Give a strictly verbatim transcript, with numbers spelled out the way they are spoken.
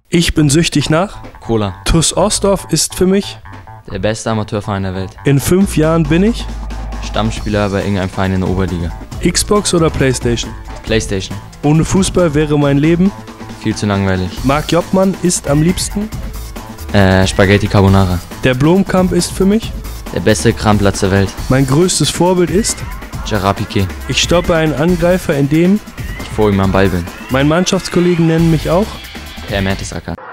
Ich bin süchtig nach. Cola. T U S Osdorf ist für mich. Der beste Amateurverein der Welt. In fünf Jahren bin ich. Stammspieler bei irgendeinem Verein in der Oberliga. Xbox oder Playstation? Playstation. Ohne Fußball wäre mein Leben. Viel zu langweilig. Marc Joppmann isst am liebsten. Äh, Spaghetti Carbonara. Der Blomkamp ist für mich. Der beste Krammplatz der Welt. Mein größtes Vorbild ist. Gerard Piqué. Ich stoppe einen Angreifer, indem Ich vor ihm am Ball bin. meine Mannschaftskollegen nennen mich auch. Per Mertesacker.